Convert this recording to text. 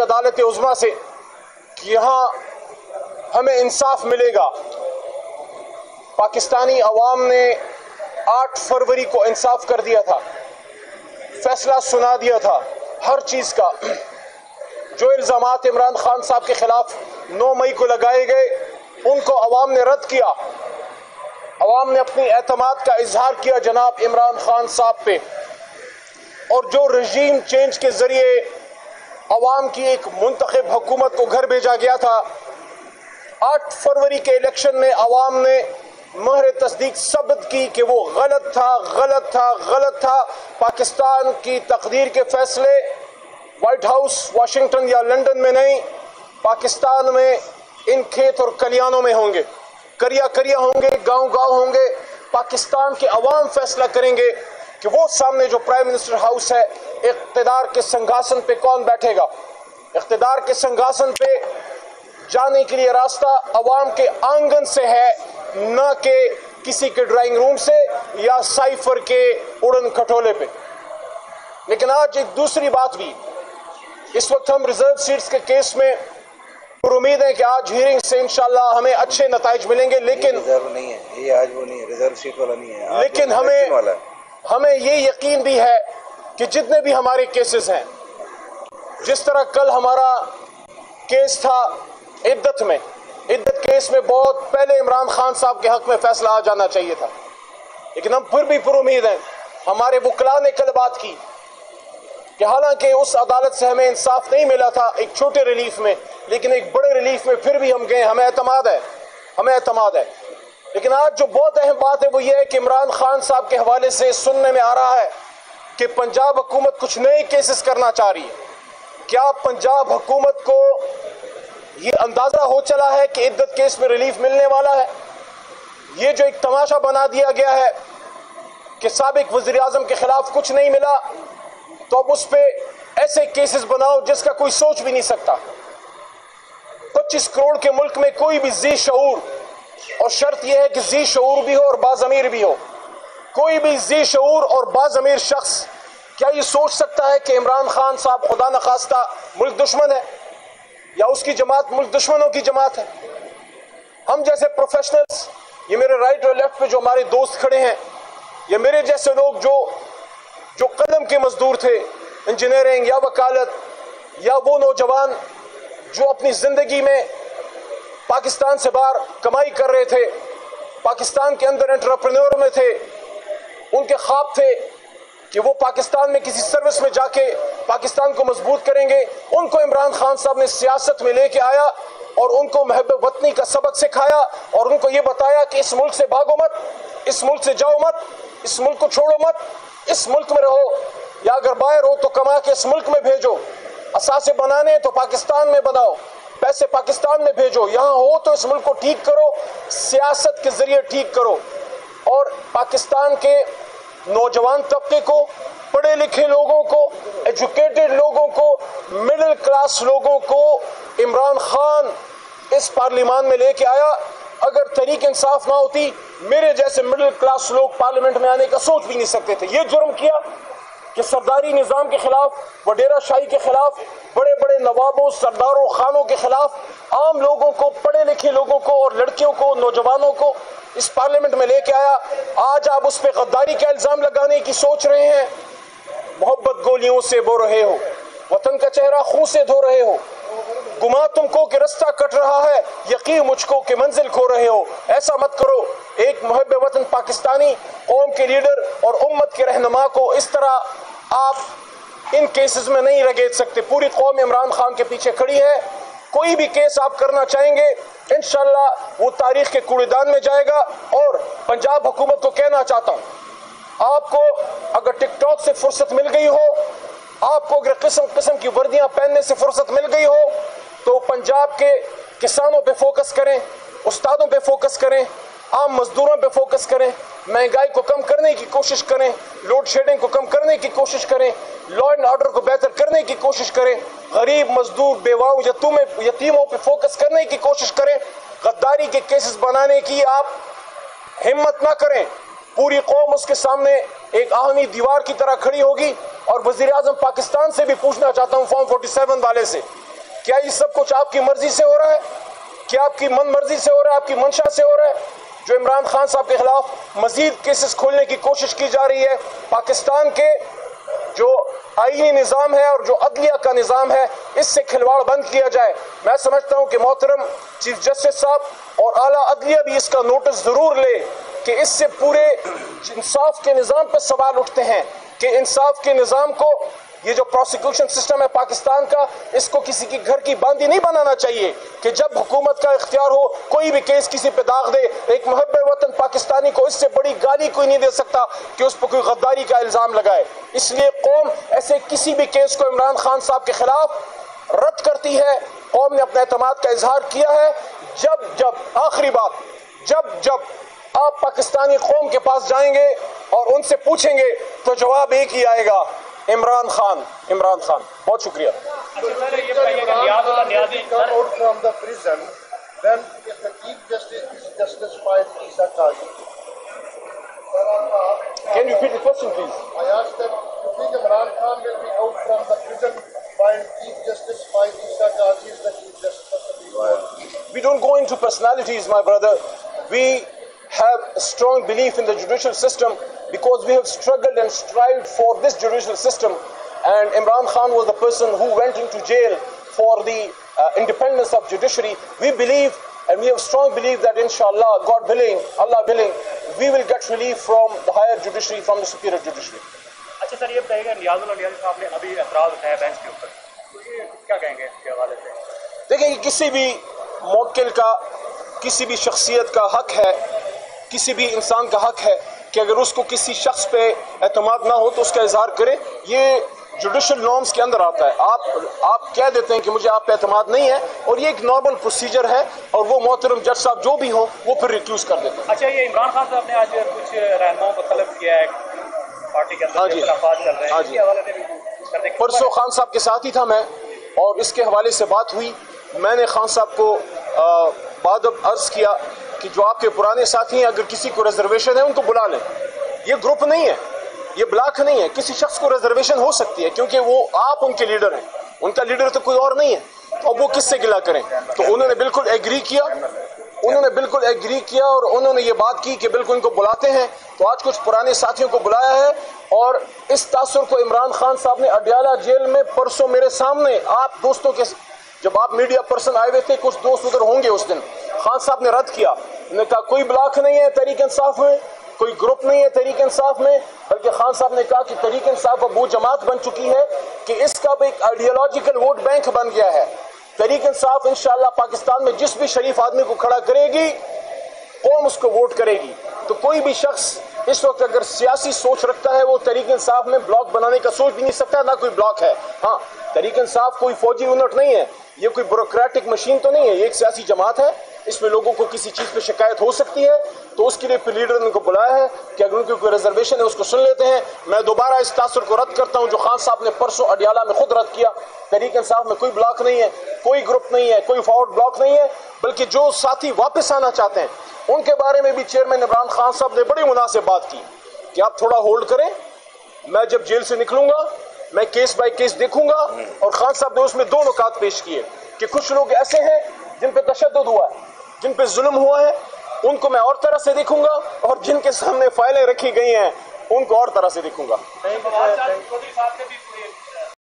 عدالت عظمیٰ سے کہ یہاں ہمیں انصاف ملے گا. پاکستانی عوام نے 8 فروری کو انصاف کر دیا تھا, فیصلہ سنا دیا تھا ہر چیز کا. جو الزامات عمران خان صاحب کے خلاف 9 مئی کو لگائے گئے ان کو عوام نے رد کیا. عوام نے اپنی اعتماد کا اظہار کیا جناب عمران خان صاحب پہ, اور جو رژیم چینج کے ذریعے عوام کی ایک منتخب حکومت کو گھر بھیجا گیا تھا, 8 فروری کے الیکشن میں عوام نے مہر تصدیق ثبت کی کہ وہ غلط تھا, غلط تھا, غلط تھا. پاکستان کی تقدیر کے فیصلے وائٹ ہاؤس, واشنگٹن یا لندن میں نہیں, پاکستان میں ان کھیت اور کلیانوں میں ہوں گے, کریا کریا ہوں گے, گاؤں گاؤں ہوں گے. پاکستان کے عوام فیصلہ کریں گے کہ وہ سامنے جو پرائم منسٹر ہاؤس ہے, اقتدار کے سنگھاسن پہ کون بیٹھے گا. اقتدار کے سنگھاسن پہ جانے کے لیے راستہ عوام کے آنگن سے ہے, نہ کہ کسی کے ڈرائنگ روم سے یا سائفر کے اڑن کھٹولے پہ. لیکن آج ایک دوسری بات بھی, اس وقت ہم ریزرو سیٹس کے کیس میں پر امید ہے کہ آج ہیرنگ سے انشاءاللہ ہمیں اچھے نتائج ملیں گے. لیکن ریزرو نہیں ہے یہ, آج وہ نہیں ہے, ریزرو سیٹ والا نہیں ہے. لیکن ہمیں یہ یقین بھی ہے کہ جتنے بھی ہمارے کیسز ہیں, جس طرح کل ہمارا کیس تھا عدت میں, عدت کیس میں بہت پہلے عمران خان صاحب کے حق میں فیصلہ آ جانا چاہیے تھا, لیکن ہم پھر بھی پر امید ہیں. ہمارے وکلاء نے کل بات کی کہ حالانکہ اس عدالت سے ہمیں انصاف نہیں ملا تھا ایک چھوٹے ریلیف میں, لیکن ایک بڑے ریلیف میں پھر بھی ہم گئے, ہمیں اعتماد ہے, ہمیں اعتماد ہے. لیکن آج جو بہت اہم بات ہے وہ یہ ہے کہ عمران خان صاحب کے حوالے سے سننے میں آ رہا ہے کہ پنجاب حکومت کچھ نئے کیسز کرنا چاہ رہی ہے. کیا پنجاب حکومت کو یہ اندازہ ہو چلا ہے کہ عدت کیس میں ریلیف ملنے والا ہے؟ یہ جو ایک تماشا بنا دیا گیا ہے کہ سابق وزیر اعظم کے خلاف کچھ نہیں ملا تو اب اس پہ ایسے کیسز بناؤ جس کا کوئی سوچ بھی نہیں سکتا. 25 کروڑ کے ملک میں کوئی بھی ذی شعور, اور شرط یہ ہے کہ ذی شعور بھی ہو اور باضمیر بھی ہو, کوئی بھی ذی شعور اور باضمیر شخص کیا یہ سوچ سکتا ہے کہ عمران خان صاحب خدا نخواستہ ملک دشمن ہے یا اس کی جماعت ملک دشمنوں کی جماعت ہے؟ ہم جیسے پروفیشنلز, یہ میرے رائٹ اور لیفٹ پہ جو ہمارے دوست کھڑے ہیں, یہ میرے جیسے لوگ جو قلم کے مزدور تھے, انجینئرنگ یا وکالت, یا وہ نوجوان جو اپنی زندگی میں پاکستان سے باہر کمائی کر رہے تھے, پاکستان کے اندر انٹرپرینور میں تھے, ان کے خواب تھے کہ وہ پاکستان میں کسی سروس میں جا کے پاکستان کو مضبوط کریں گے. ان کو عمران خان صاحب نے سیاست میں لے کے آیا اور ان کو محب وطنی کا سبق سکھایا, اور ان کو یہ بتایا کہ اس ملک سے بھاگو مت, اس ملک سے جاؤ مت, اس ملک کو چھوڑو مت, اس ملک میں رہو, یا اگر باہر ہو تو کما کے اس ملک میں بھیجو, اثاثے بنانے تو پاکستان میں بناؤ, پیسے پاکستان میں بھیجو, یہاں ہو تو اس ملک کو ٹھیک کرو, سیاست کے ذریعے ٹھیک کرو. اور پاکستان کے نوجوان طبقے کو, پڑھے لکھے لوگوں کو, ایجوکیٹڈ لوگوں کو, مڈل کلاس لوگوں کو عمران خان اس پارلیمان میں لے کے آیا. اگر تحریک انصاف نہ ہوتی, میرے جیسے مڈل کلاس لوگ پارلیمنٹ میں آنے کا سوچ بھی نہیں سکتے تھے. یہ جرم کیا کہ سرداری نظام کے خلاف, وڈیرا شاہی کے خلاف, بڑے بڑے نوابوں, سرداروں, خانوں کے خلاف عام لوگوں کو, پڑھے لکھے لوگوں کو اور لڑکیوں کو, نوجوانوں کو اس پارلیمنٹ میں لے کے آیا. آج آپ اس پہ غداری کا الزام لگانے کی سوچ رہے ہیں. محبت گولیوں سے بو رہے ہو, وطن کا چہرہ خون سے دھو رہے ہو, گما تم کو کہ رستہ کٹ رہا ہے, یقین مجھ کو کہ منزل کھو رہے ہو. ایسا مت کرو. ایک محب وطن پاکستانی, قوم کے لیڈر اور امت کے رہنما کو اس طرح آپ ان کیسز میں نہیں رگیٹ سکتے. پوری قوم عمران خان کے پیچھے کھڑی ہے. کوئی بھی کیس آپ کرنا چاہیں گے انشاءاللہ وہ تاریخ کے کوڑے دان میں جائے گا. اور پنجاب حکومت کو کہنا چاہتا ہوں, آپ کو اگر ٹک ٹاک سے فرصت مل گئی ہو, آپ کو اگر قسم قسم کی وردیاں پہننے سے فرصت مل گئی ہو, تو پنجاب کے کسانوں پہ فوکس کریں, استادوں پہ فوکس کریں, عام مزدوروں پہ فوکس کریں, مہنگائی کو کم کرنے کی کوشش کریں, لوڈ شیڈنگ کو کم کرنے کی کوشش کریں, لا اینڈ آرڈر کو بہتر کرنے کی کوشش کریں, غریب مزدور, بیواؤں, یتیموں پہ فوکس کرنے کی کوشش کریں. غداری کے کیسز بنانے کی آپ ہمت نہ کریں. پوری قوم اس کے سامنے ایک آہنی دیوار کی طرح کھڑی ہوگی. اور وزیر اعظم پاکستان سے بھی پوچھنا چاہتا ہوں, فارم 47 والے سے, کیا یہ سب کچھ آپ کی مرضی سے ہو رہا ہے؟ کیا آپ کی من مرضی سے ہو رہا ہے؟ آپ کی منشا سے ہو رہا ہے؟ جو عمران خان صاحب کے خلاف مزید کیسز کھولنے کی کوشش کی جا رہی ہے، پاکستان کے جو آئینی نظام ہے اور جو عدلیہ کا نظام ہے، اس سے کھلواڑ بند کیا جائے۔ میں سمجھتا ہوں کہ محترم چیف جسٹس صاحب اور اعلیٰ عدلیہ بھی اس کا نوٹس ضرور لے کہ اس سے پورے انصاف کے نظام پہ سوال اٹھتے ہیں کہ انصاف کے نظام کو، یہ جو پروسیکیوشن سسٹم ہے پاکستان کا، اس کو کسی کی گھر کی باندھی نہیں بنانا چاہیے کہ جب حکومت کا اختیار ہو کوئی بھی کیس کسی پہ داغ دے۔ ایک محب وطن پاکستانی کو اس سے بڑی گالی کوئی نہیں دے سکتا کہ اس پہ کوئی غداری کا الزام لگائے۔ اس لیے قوم ایسے کسی بھی کیس کو عمران خان صاحب کے خلاف رد کرتی ہے۔ قوم نے اپنے اعتماد کا اظہار کیا ہے۔ جب آخری بات، جب آپ پاکستانی قوم کے پاس جائیں گے اور ان سے پوچھیں گے تو جواب ایک ہی آئے گا، عمران خان، عمران خان۔ بہت شکریہ۔ Can you repeat the question, please? I asked them, you think Imran Khan will be out from the prison while Chief Justice Isa Qazi is the Chief Justice of the Supreme? We don't go into personalities, my brother. We have a strong belief in the judicial system because we have struggled and strived for this judicial system. And Imran Khan was the person who went into jail for the independence of judiciary. We believe and we have strong belief that inshallah, God willing, Allah willing, we will get relief from the higher judiciary, from the superior judiciary. اچھا سر، یہ بتائیے گا نیاز اللہ صاحب نے ابھی اعتراض اٹھایا bench کے اوپر، تو یہ کیا کہیں گے اس کے حوالے سے؟ دیکھیں، یہ کسی بھی موکل کا، کسی بھی شخصیت کا حق ہے، کسی بھی انسان کا حق ہے کہ اگر اس کو کسی شخص پہ اعتماد نہ ہو تو اس کا اظہار کرے۔ یہ جوڈیشل نارمز کے اندر آتا ہے۔ آپ کہہ دیتے ہیں کہ مجھے آپ پہ اعتماد نہیں ہے، اور یہ ایک نارمل پروسیجر ہے، اور وہ محترم جج صاحب جو بھی ہوں وہ پھر ریکیوز کر دیتے ہیں۔ اچھا، یہ عمران خان صاحب نے آج کچھ رہنماؤں کو طلب کیا ہے پارٹی کے اندر جو اختلافات چل رہے ہیں، اس کے حوالے سے بھی پرسوں خان صاحب کے ساتھ ہی تھا میں، اور اس کے حوالے سے بات ہوئی۔ میں نے خان صاحب کو بادب عرض کیا کہ جو آپ کے پرانے ساتھی ہیں، اگر کسی کو ریزرویشن ہے ان کو بلا لیں۔ یہ گروپ نہیں ہے، یہ بلاک نہیں ہے۔ کسی شخص کو ریزرویشن ہو سکتی ہے کیونکہ وہ آپ ان کے لیڈر ہیں، ان کا لیڈر تو کوئی اور نہیں ہے، تو اب وہ کس سے گلا کریں؟ تو انہوں نے بالکل ایگری کیا، اور انہوں نے یہ بات کی کہ بالکل ان کو بلاتے ہیں۔ تو آج کچھ پرانے ساتھیوں کو بلایا ہے، اور اس تاثر کو عمران خان صاحب نے اڈیالہ جیل میں پرسوں میرے سامنے، آپ دوستوں کے، جب آپ میڈیا پرسن آئے ہوئے تھے، کچھ دوست ادھر ہوں گے اس دن، خان صاحب نے رد کیا۔ انہوں نے کہا کوئی بلاک نہیں ہے تحریک انصاف میں، کوئی گروپ نہیں ہے تحریک انصاف میں، بلکہ خان صاحب نے کہا کہ تحریک انصاف اب وہ جماعت بن چکی ہے کہ اس کا بھی ایک آئیڈیالوجیکل ووٹ بینک بن گیا ہے۔ تحریک انصاف انشاءاللہ پاکستان میں جس بھی شریف آدمی کو کھڑا کرے گی، قوم اس کو ووٹ کرے گی۔ تو کوئی بھی شخص اس وقت اگر سیاسی سوچ رکھتا ہے، وہ تحریک انصاف میں بلاک بنانے کا سوچ بھی نہیں سکتا، نہ کوئی بلاک ہے۔ ہاں، تحریک انصاف کوئی فوجی یونٹ نہیں ہے، یہ کوئی بیوروکریٹک مشین تو نہیں ہے، یہ ایک سیاسی جماعت ہے۔ اس میں لوگوں کو کسی چیز پہ شکایت ہو سکتی ہے، تو اس کے لیے پھر لیڈر نے ان کو بلایا ہے کہ اگر ان کی کوئی ریزرویشن ہے اس کو سن لیتے ہیں۔ میں دوبارہ اس تاثر کو رد کرتا ہوں جو خان صاحب نے پرسوں اڈیالہ میں خود رد کیا۔ تحریک انصاف میں کوئی بلاک نہیں ہے، کوئی گروپ نہیں ہے، کوئی فارورڈ بلاک نہیں ہے، بلکہ جو ساتھی واپس آنا چاہتے ہیں ان کے بارے میں بھی چیئرمین عمران خان صاحب نے بڑی مناسب بات کی کہ آپ تھوڑا ہولڈ کریں، میں جب جیل سے نکلوں گا میں کیس بائی کیس دیکھوں گا۔ اور خان صاحب نے اس میں دو نکات پیش کیے کہ کچھ لوگ ایسے ہیں جن پہ تشدد ہوا ہے، جن پہ ظلم ہوا ہے، ان کو میں اور طرح سے دیکھوں گا، اور جن کے سامنے فائلیں رکھی گئی ہیں ان کو اور طرح سے دیکھوں گا۔